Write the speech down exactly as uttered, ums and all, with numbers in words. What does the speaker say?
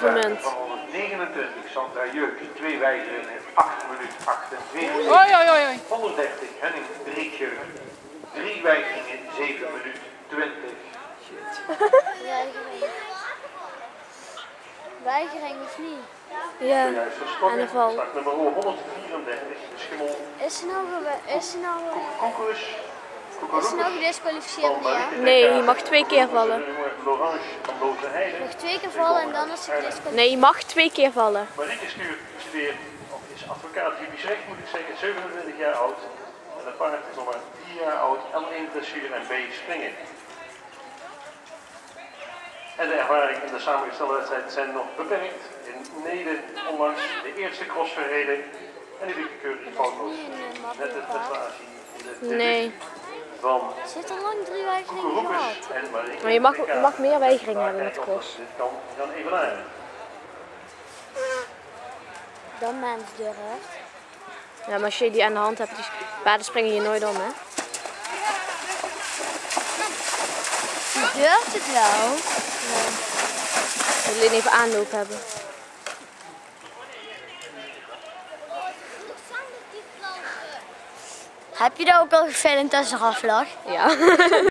klassement. Van honderdnegenentwintig, Sandra Jeuk, twee weigeringen, acht minuten achtenveertig. Oei, oei, oei. honderddertig, Henning Drietje, drie weigeringen, zeven minuten twintig. Weigering. Weigering of niet? Ja, Zojuist verstoppen, aan de val. start nummer honderdvierendertig, Schimmel, Is ze nou, gewe- is ze nou, Koekoes, is ze nou gedisqualificeerd? Nee, ja? Nee, je mag twee keer vallen. Lorange van Boze Heide. Nog twee keer vallen en dan is ze gedisqualificeerd. Nee, je mag twee keer vallen. Marieke Stuur studeert, of is advocaat typisch recht moet ik zeggen, zevenentwintig jaar oud. En het paard is nog maar vier jaar oud, L één dressuur en B springen. En de ervaring in de samengestelde wedstrijd zijn nog beperkt. In Nede onlangs de eerste cross verreden en die liep keurig foutloos. Net de prestatie in de Nee. van Ze heeft al lang drie weigeringen Koekeroepers gehad. en Marieke. Maar je mag, je mag meer weigeringen hebben met cross. Dit kan Jan evenaren. Dan mens durft. Ja, maar als je die aan de hand hebt, die paarden springen je nooit om, hè? Je durft het wel. Je moet alleen even aanloop hebben. Heb je dat ook al gefilmd als er aflag? Ja.